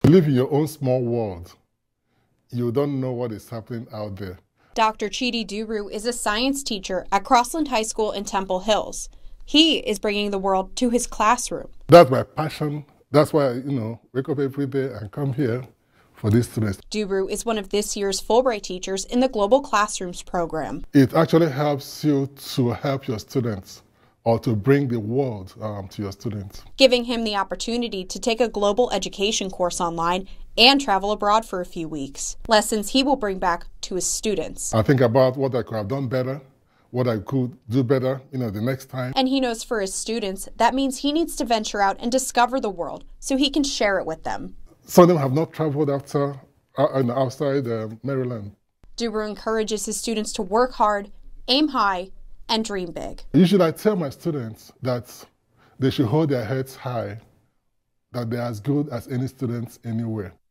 You live in your own small world. You don't know what is happening out there. Dr. Chidi Duru is a science teacher at Crossland High School in Temple Hills. He is bringing the world to his classroom. That's my passion. That's why I, wake up every day and come here for these students. Duru is one of this year's Fulbright Teachers in the Global Classrooms program. It actually helps you to help your students or to bring the world to your students. Giving him the opportunity to take a global education course online and travel abroad for a few weeks. Lessons he will bring back to his students. I think about what I could have done better, what I could do better, the next time. And he knows for his students, that means he needs to venture out and discover the world so he can share it with them. Some of them have not traveled outside Maryland. Duru encourages his students to work hard, aim high, and dream big. Usually I tell my students that they should hold their heads high, that they're as good as any students anywhere.